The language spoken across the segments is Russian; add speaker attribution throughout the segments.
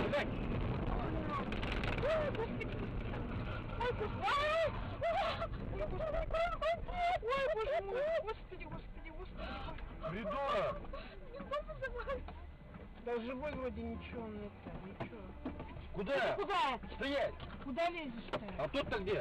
Speaker 1: боже мой, господи.
Speaker 2: Придурок!
Speaker 1: Да живой вроде ничего, ничего.
Speaker 2: Куда?
Speaker 1: Куда?
Speaker 2: Стоять!
Speaker 1: Куда лезешь-то?
Speaker 2: А тут-то где?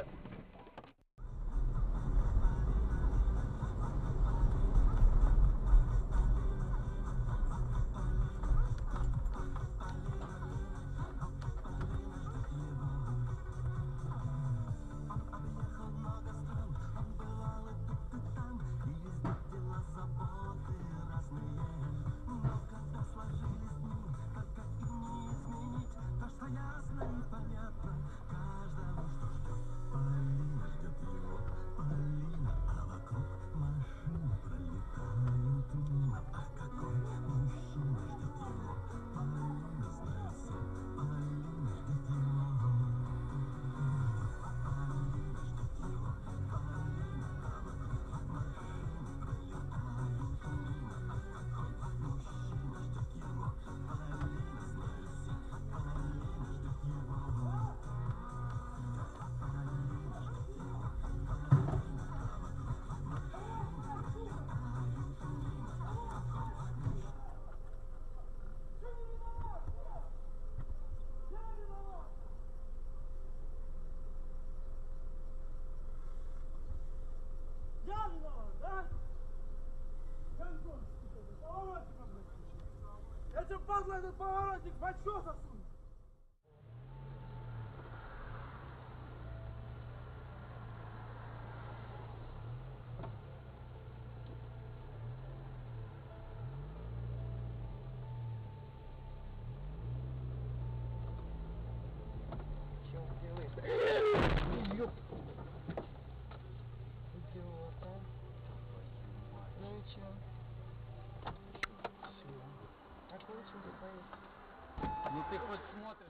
Speaker 3: Это падла, этот поворотник, в очко засунь!
Speaker 1: Чё делаешь? Ёп. Идиота. Ну и чё? Так лучше бы поехать.
Speaker 2: Ну ты хоть смотришь.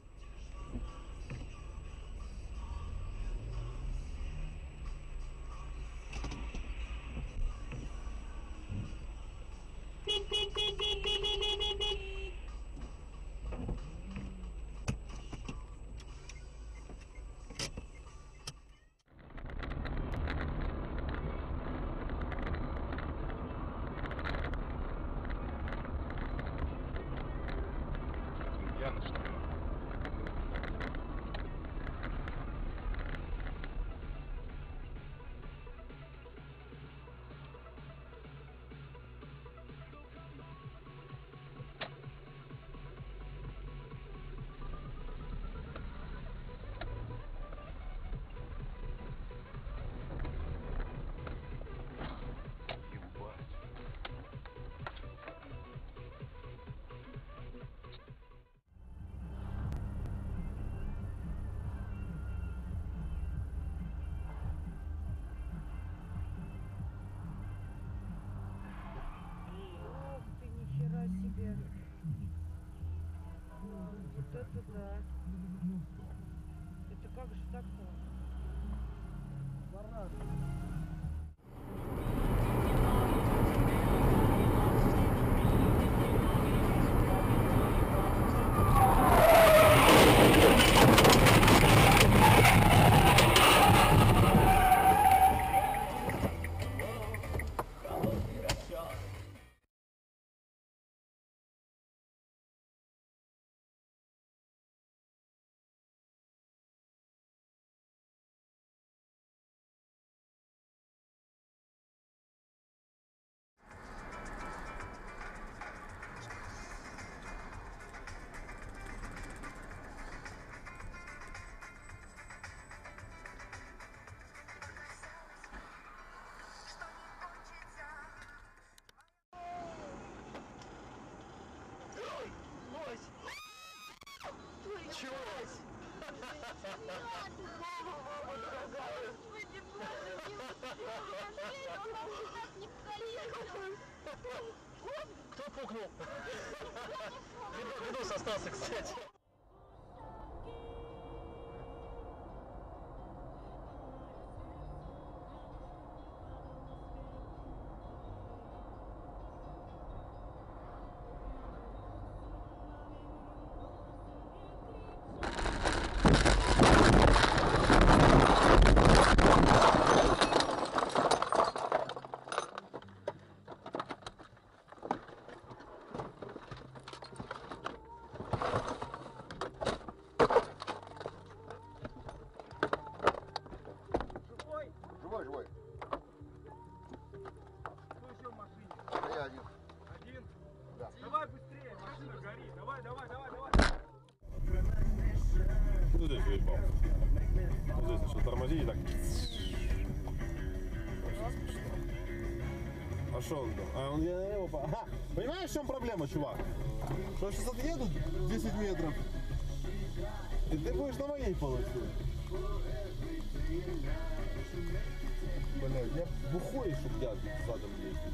Speaker 2: Яночка.
Speaker 1: Ох ты, нихера себе. Вот это да. Это как же так-то?
Speaker 2: Чего? Кто пукнул? Видос остался, кстати.
Speaker 4: не заебал. Вот здесь начал тормозить и так. Очень смешно. Пошел он там. А он я его по... Ага. Понимаешь, в чем проблема, чувак? Что я сейчас отъеду 10 метров, и ты будешь на моей полосе. Блядь, я бухой, чтоб я задом ездил.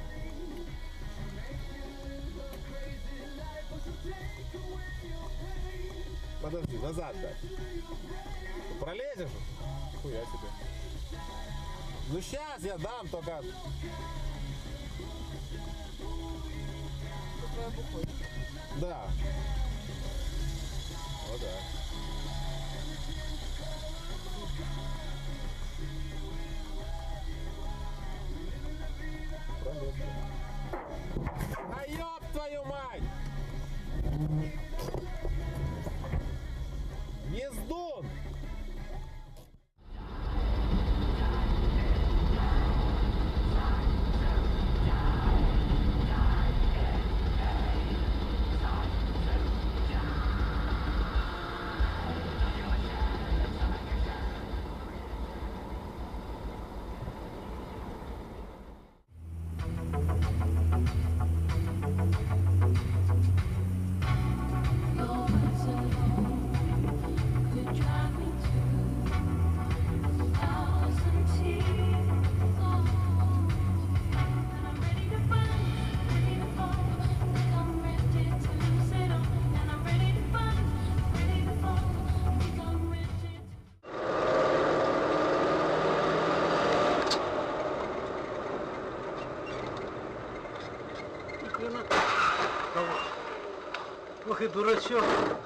Speaker 4: Подожди, назад дай. Ты пролезешь? Хуя себе. Ну сейчас я дам, только... Да. О, да. А ёб твою мать! Ездун!
Speaker 5: Ох и дурачок.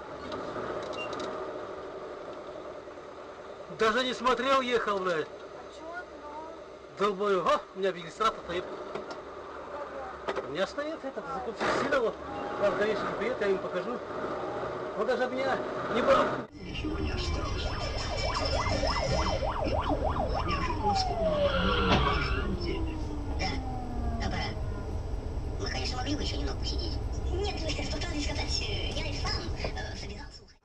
Speaker 5: Даже не смотрел, ехал, блядь. Долбою. О, у меня регистратор стоит. У меня стоит этот, законсервировал. Там гаишник приедет, я им покажу. Он даже меня не брал.
Speaker 6: Ничего не осталось. И тут неожиданно вспомнил о важном деле.
Speaker 7: Да, аппарат. Мы, конечно, могли бы еще немного посидеть. Нет, пытались сказать, я и сам собирался уходить.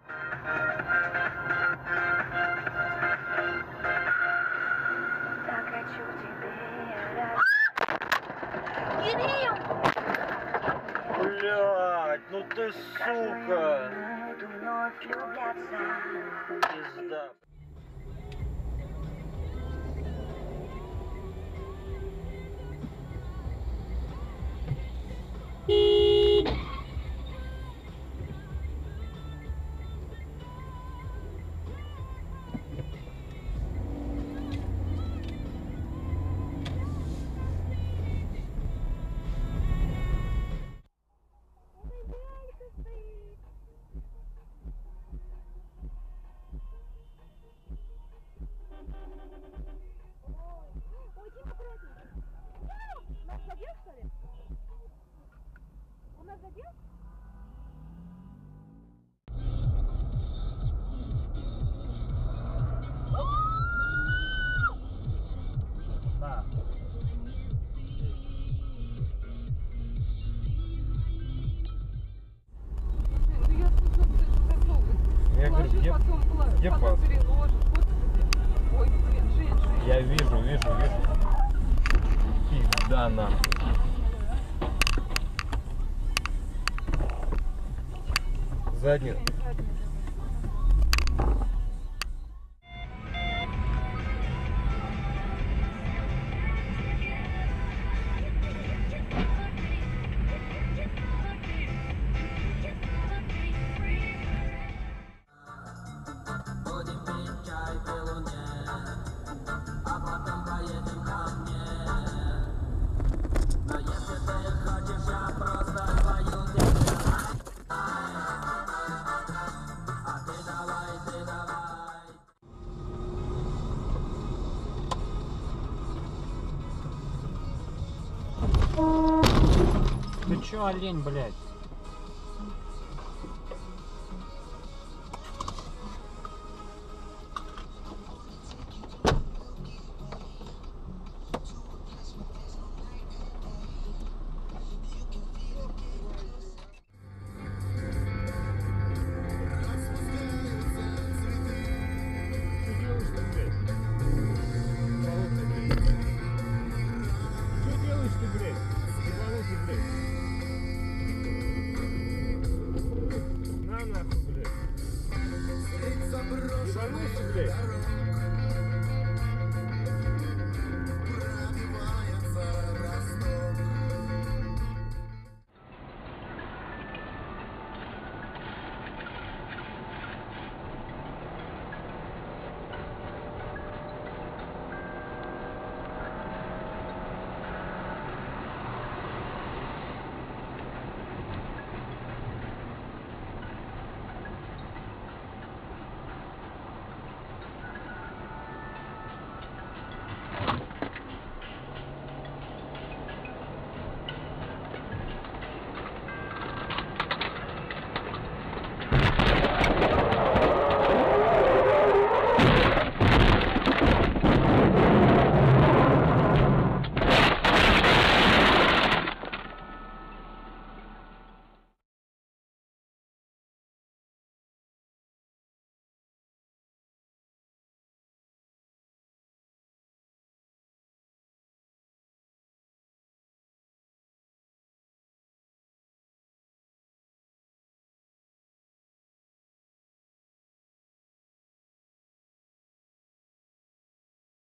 Speaker 7: Так хочу тебе Кирилл!
Speaker 5: Блядь, ну ты сука!
Speaker 7: Буду вновь влюбляться.
Speaker 5: Пизда.
Speaker 2: Я говорю, где пас? Я вижу. Пизда нахуй. Задний. Ты чё, олень, блядь?
Speaker 4: Ебанулся, блядь.